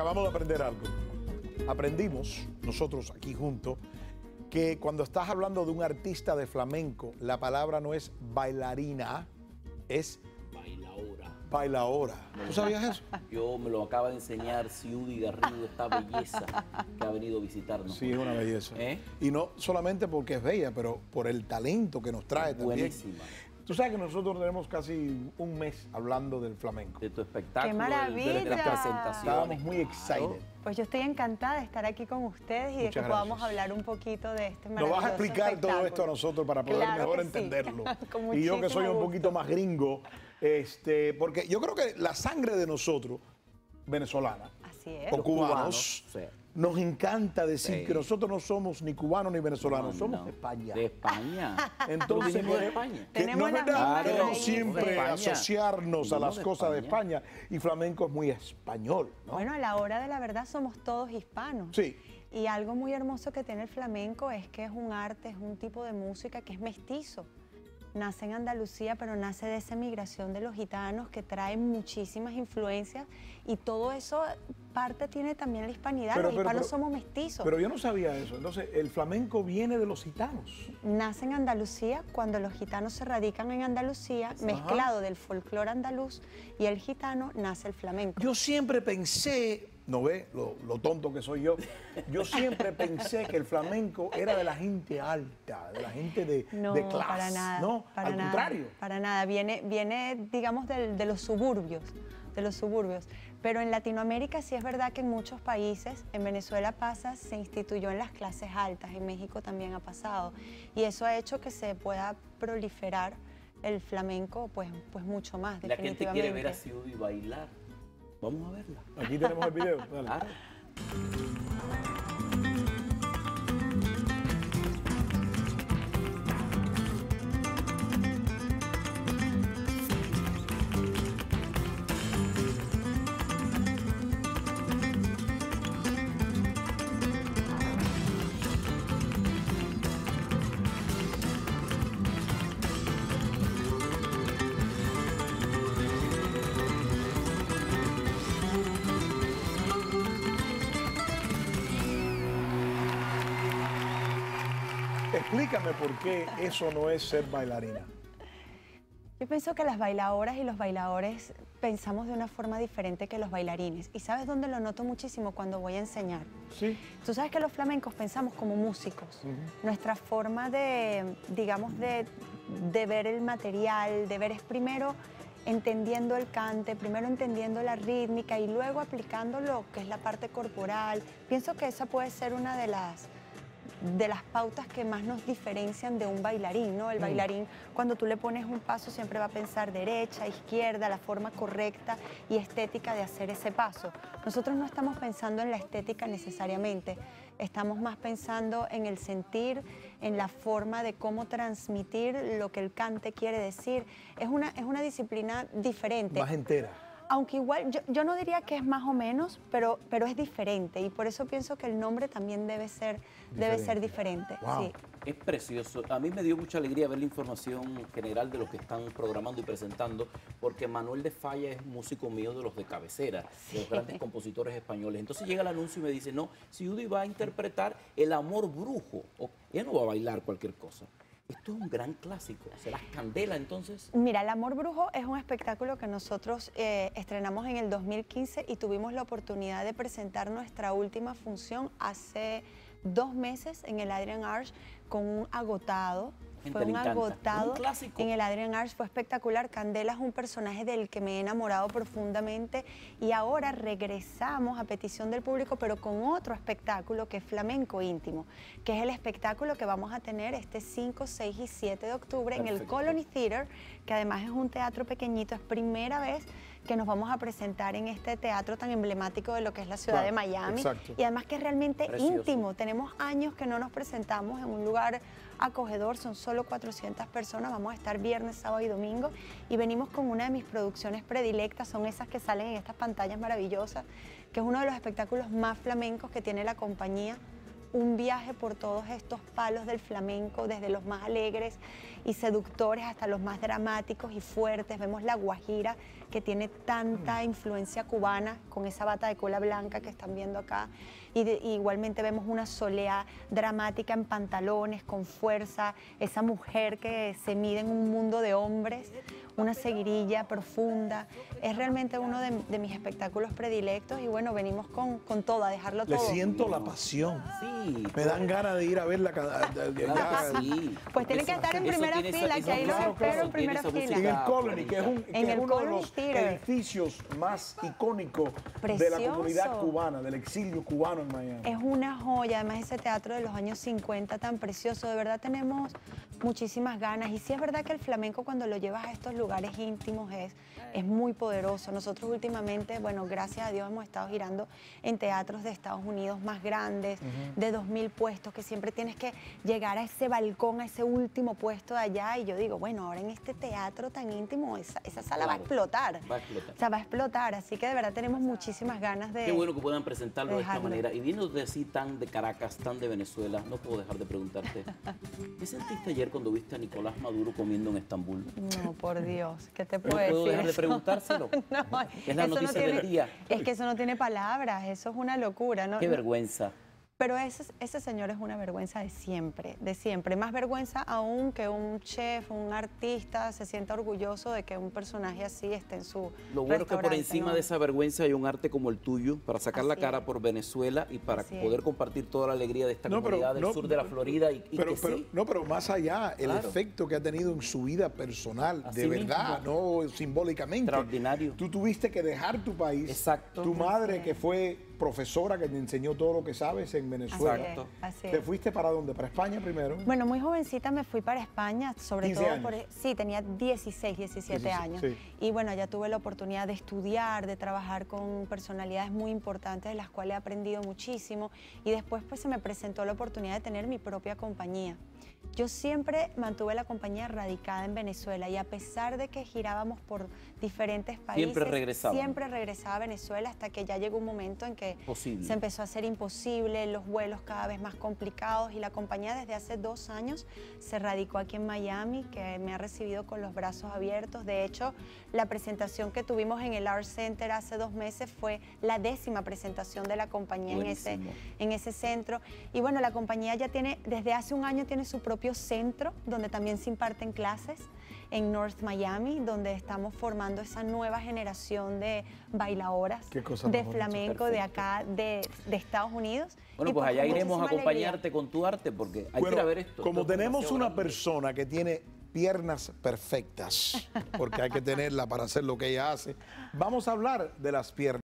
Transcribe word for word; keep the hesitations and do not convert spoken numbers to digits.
acabamos de aprender algo. Aprendimos, nosotros aquí juntos, que cuando estás hablando de un artista de flamenco, la palabra no es bailarina, es bailaora. Bailaora. ¿Tú sabías eso? Yo me lo acaba de enseñar Ciudi Garrido, esta belleza que ha venido a visitarnos. Sí, es una belleza. ¿Eh? Y no solamente porque es bella, pero por el talento que nos trae también. Buenísima. Tú sabes que nosotros tenemos casi un mes hablando del flamenco. De tu espectáculo. ¡Qué maravilla! De, de las presentaciones. Estábamos muy excited. Pues yo estoy encantada de estar aquí con ustedes y de Muchas que podamos gracias. hablar un poquito de este Nos maravilloso vas a explicar espectáculo. todo esto a nosotros para poder Claro mejor que sí. entenderlo. Con Y yo que soy un muchísimo poquito gusto. más gringo, este, porque yo creo que la sangre de nosotros, venezolana, Así es. o Los cubanos, cubanos, sí. nos encanta decir Sí. que nosotros no somos ni cubanos ni venezolanos, No, somos no. de España. De España. Entonces, Venimos de que- España. que Tenemos no es las verdad, mismas queremos raíces. siempre De España. asociarnos a Venimos las de cosas de España. España y flamenco es muy español, ¿no? Bueno, a la hora de la verdad somos todos hispanos. Sí. Y algo muy hermoso que tiene el flamenco es que es un arte, es un tipo de música que es mestizo. Nace en Andalucía, pero nace de esa migración de los gitanos que traen muchísimas influencias y todo eso parte tiene también la hispanidad. Pero- los pero- hispanos pero- somos mestizos. Pero yo no sabía eso. Entonces, el flamenco viene de los gitanos. Nace en Andalucía cuando los gitanos se radican en Andalucía, mezclado del folclore andaluz y el gitano nace el flamenco. Yo siempre pensé, ¿no ve? Lo, lo tonto que soy yo. Yo siempre pensé que el flamenco era de la gente alta, de la gente de, No, de clase. para nada. No, para al nada, contrario. Para nada. Viene, viene digamos, del- de los suburbios. De los suburbios. Pero en Latinoamérica sí es verdad que en muchos países, en Venezuela pasa, se instituyó en las clases altas, en México también ha pasado. Y eso ha hecho que se pueda proliferar el flamenco pues, pues mucho más, La gente definitivamente. quiere ver a Ciudi bailar. Vamos a verla. Aquí tenemos el video. Dale. Claro. Explícame por qué eso no es ser bailarina. Yo pienso que las bailadoras y los bailadores pensamos de una forma diferente que los bailarines. ¿Y sabes dónde lo noto muchísimo? Cuando voy a enseñar. Sí. Tú sabes que los flamencos pensamos como músicos. Nuestra forma de, digamos, de, de ver el material, de ver es primero entendiendo el cante, primero entendiendo la rítmica y luego aplicando lo que es la parte corporal. Pienso que esa puede ser una de las de las pautas que más nos diferencian de un bailarín, ¿no? El bailarín, cuando tú le pones un paso, siempre va a pensar derecha, izquierda, la forma correcta y estética de hacer ese paso. Nosotros no estamos pensando en la estética necesariamente, estamos más pensando en el sentir, en la forma de cómo transmitir lo que el cante quiere decir. Es una, es una disciplina diferente. Más entera. Aunque igual, yo, yo no diría que es más o menos, pero, pero es diferente y por eso pienso que el nombre también debe ser diferente. Debe ser diferente Wow. sí. Es precioso. A mí me dio mucha alegría ver la información general de lo que están programando y presentando, porque Manuel de Falla es músico mío de los de cabecera, de los grandes compositores españoles. Entonces llega el anuncio y me dice, no, Ciudi va a interpretar El Amor Brujo. O, ella no va a bailar cualquier cosa. Esto es un gran clásico. ¿Será Candela entonces? Mira, El Amor Brujo es un espectáculo que nosotros eh, estrenamos en el dos mil quince y tuvimos la oportunidad de presentar nuestra última función hace dos meses en el Adrian Arch con un agotado. Gente, Fue le un encanta. agotado Un clásico. en el Adrian Arch, fue espectacular. Candela es un personaje del que me he enamorado profundamente y ahora regresamos a petición del público, pero con otro espectáculo que es Flamenco Íntimo, que es el espectáculo que vamos a tener este cinco, seis y siete de octubre en el Perfecto. Colony Theater, que además es un teatro pequeñito, es primera vez que nos vamos a presentar en este teatro tan emblemático de lo que es la ciudad Claro, de Miami. exacto. Y además que es realmente Precioso. íntimo. Tenemos años que no nos presentamos en un lugar acogedor, son solo cuatrocientas personas, vamos a estar viernes, sábado y domingo y venimos con una de mis producciones predilectas, son esas que salen en estas pantallas maravillosas, que es uno de los espectáculos más flamencos que tiene la compañía, un viaje por todos estos palos del flamenco, desde los más alegres y seductores hasta los más dramáticos y fuertes. Vemos la guajira, que tiene tanta influencia cubana, con esa bata de cola blanca que están viendo acá. Y, de, y igualmente vemos una soleá dramática en pantalones, con fuerza, esa mujer que se mide en un mundo de hombres, una seguirilla profunda. Es realmente uno de, de mis espectáculos predilectos y bueno, venimos con, con todo, a dejarlo Le todo. siento la pasión. Sí. Me dan ganas de ir a verla cada... Claro que sí. Pues tienen que Eso- estar en eso primera tiene fila, esa- que ahí los claro, espero claro, en primera tiene esa fila. En el música Colony, que es, un, que En es el uno de Colony los Theater. edificios más icónicos de la Precioso. comunidad cubana, del exilio cubano en Miami. Es una joya, además ese teatro de los años cincuenta tan precioso, de verdad tenemos muchísimas ganas y sí es verdad que el flamenco cuando lo llevas a estos lugares íntimos es, es muy poderoso. Nosotros últimamente, bueno, gracias a Dios hemos estado girando en teatros de Estados Unidos más grandes, uh-huh. de dos mil puestos, que siempre tienes que llegar a ese balcón, a ese último puesto de allá y yo digo, bueno, ahora en este teatro tan íntimo, esa, esa sala Claro, va a explotar. Va a explotar. O sea, va a explotar, así que de verdad tenemos muchísimas ganas de... Qué bueno que puedan presentarlo de esta dejarlo. manera. Y viendo de así tan de Caracas, tan de Venezuela, no puedo dejar de preguntarte, ¿qué sentiste ayer cuando viste a Nicolás Maduro comiendo en Estambul? No, por Dios, ¿qué te No puedo puedo decir? dejar de eso? preguntárselo. No, Es la eso no noticia tiene- del día. Es que eso no tiene palabras, eso es una locura, ¿no? Qué vergüenza. Pero ese, ese señor es una vergüenza de siempre, de siempre. Más vergüenza aún que un chef, un artista se sienta orgulloso de que un personaje así esté en su Lo bueno es que por restaurante, encima ¿no? de esa vergüenza hay un arte como el tuyo para sacar la Así cara es. por Venezuela y para Así poder es. compartir toda la alegría de esta No, pero comunidad del no, sur de la Florida y, y Pero, que pero, sí. no, pero más allá, el Claro. efecto que ha tenido en su vida personal, Así de verdad, mismo. no simbólicamente. Extraordinario. Tú tuviste que dejar tu país. Exacto. Tu madre, Así que es. fue profesora, que te enseñó todo lo que sabes en Venezuela. Así Exacto. es, así ¿Te es. fuiste para dónde? ¿Para España primero? Bueno, muy jovencita me fui para España, sobre quince todo años. por... Sí, tenía dieciséis, diecisiete dieciséis, años. sí. Y bueno, allá tuve la oportunidad de estudiar, de trabajar con personalidades muy importantes de las cuales he aprendido muchísimo. Y después pues se me presentó la oportunidad de tener mi propia compañía. Yo siempre mantuve la compañía radicada en Venezuela y a pesar de que girábamos por diferentes países, Siempre regresaba. siempre regresaba a Venezuela hasta que ya llegó un momento en que Posible. se empezó a hacer imposible, los vuelos cada vez más complicados y la compañía desde hace dos años se radicó aquí en Miami, que me ha recibido con los brazos abiertos. De hecho, la presentación que tuvimos en el Art Center hace dos meses fue la décima presentación de la compañía en ese, Buenísimo. en ese centro. Y bueno, la compañía ya tiene, desde hace un año tiene su propio centro, donde también se imparten clases en North Miami, donde estamos formando esa nueva generación de bailadoras Qué cosa de más bonita. flamenco de acá, de, de Estados Unidos. Bueno, Y pues allá con iremos a muchísima acompañarte con tu arte porque hay Bueno, que ir a ver esto. como Esto es tenemos demasiado una grande. persona que tiene piernas perfectas, porque hay que tenerla para hacer lo que ella hace, vamos a hablar de las piernas.